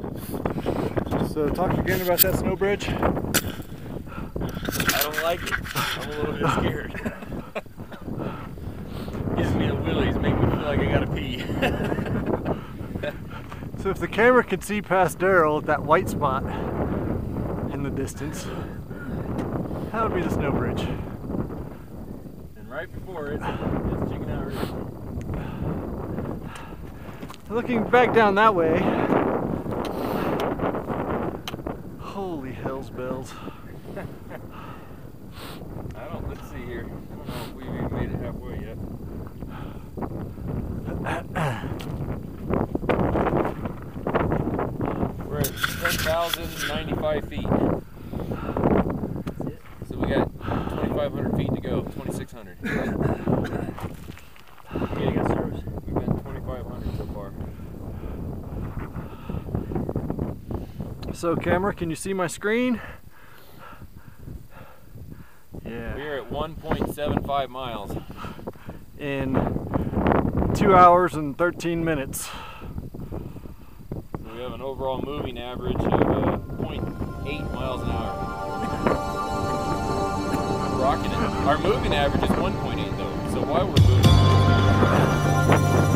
So talk again about that snow bridge. I don't like it. I'm a little bit scared. Gives me the willies, make me feel like I gotta pee. So if the camera could see past Daryl at that white spot in the distance, that would be the snow bridge. And right before it, it's Chicken Out Ridge. Looking back down that way, holy hell's bells. Let's see here. I don't know if we've even made it halfway yet. We're at 10,095 feet. So we got 2,500 feet to go, 2,600. Yeah, you got service. We've been 2,500 so far. So camera, can you see my screen? Yeah. We are at 1.75 miles. In 2 hours and 13 minutes. So we have an overall moving average of 0.8 miles an hour. We're rocking it. Our moving average is 1.8 though, so while we're moving...